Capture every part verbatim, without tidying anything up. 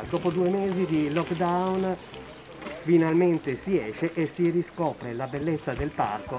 dopo due mesi di lockdown finalmente si esce e si riscopre la bellezza del parco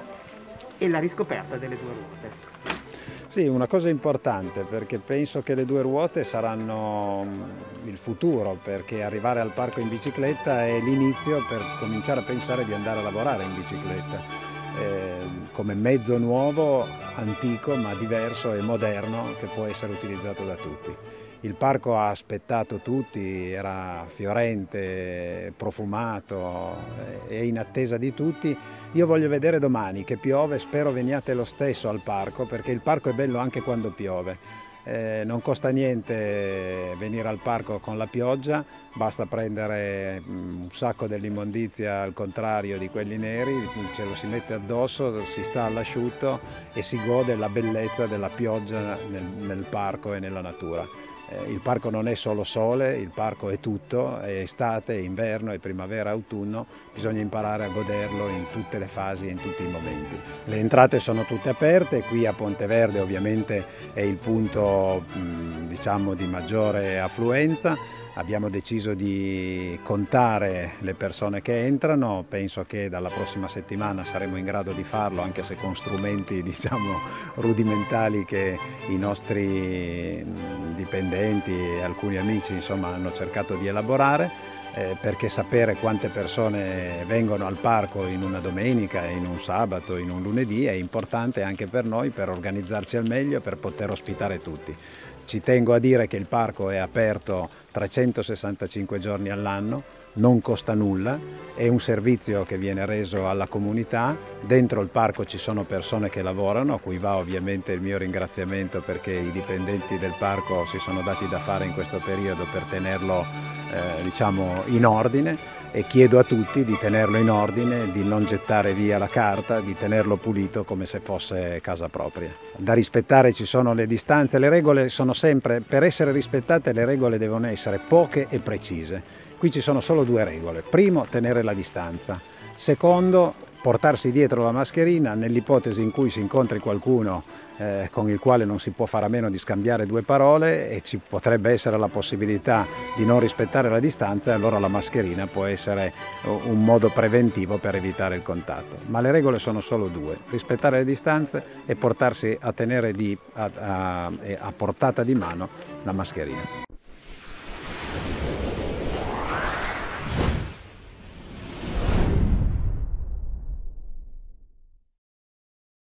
e la riscoperta delle due ruote. Sì, una cosa importante, perché penso che le due ruote saranno il futuro, perché arrivare al parco in bicicletta è l'inizio per cominciare a pensare di andare a lavorare in bicicletta, eh, come mezzo nuovo, antico ma diverso e moderno, che può essere utilizzato da tutti. Il parco ha aspettato tutti, era fiorente, profumato, è in attesa di tutti. Io voglio vedere domani che piove, spero veniate lo stesso al parco, perché il parco è bello anche quando piove. Eh, non costa niente venire al parco con la pioggia, basta prendere un sacco dell'immondizia al contrario di quelli neri, ce lo si mette addosso, si sta all'asciutto e si gode la bellezza della pioggia nel, nel parco e nella natura. Eh, il parco non è solo sole, il parco è tutto, è estate, è inverno, è primavera, autunno, bisogna imparare a goderlo in tutte le fasi e in tutti i momenti. Le entrate sono tutte aperte, qui a Ponteverde ovviamente è il punto mh, diciamo di maggiore affluenza. Abbiamo deciso di contare le persone che entrano, penso che dalla prossima settimana saremo in grado di farlo, anche se con strumenti diciamo rudimentali che i nostri dipendenti e alcuni amici insomma hanno cercato di elaborare. Eh, perché sapere quante persone vengono al parco in una domenica, in un sabato, in un lunedì è importante anche per noi, per organizzarci al meglio, per poter ospitare tutti. Ci tengo a dire che il parco è aperto trecentosessantacinque giorni all'anno, non costa nulla, è un servizio che viene reso alla comunità. Dentro il parco ci sono persone che lavorano, a cui va ovviamente il mio ringraziamento, perché i dipendenti del parco si sono dati da fare in questo periodo per tenerlo eh, diciamo in ordine, e chiedo a tutti di tenerlo in ordine, di non gettare via la carta, di tenerlo pulito come se fosse casa propria. Da rispettare ci sono le distanze, le regole sono sempre, per essere rispettate le regole devono essere poche e precise. Qui ci sono solo due regole: primo, tenere la distanza; secondo, portarsi dietro la mascherina nell'ipotesi in cui si incontri qualcuno eh, con il quale non si può fare a meno di scambiare due parole e ci potrebbe essere la possibilità di non rispettare la distanza, e allora la mascherina può essere un modo preventivo per evitare il contatto. Ma le regole sono solo due: rispettare le distanze e portarsi a tenere di, a, a, a portata di mano la mascherina.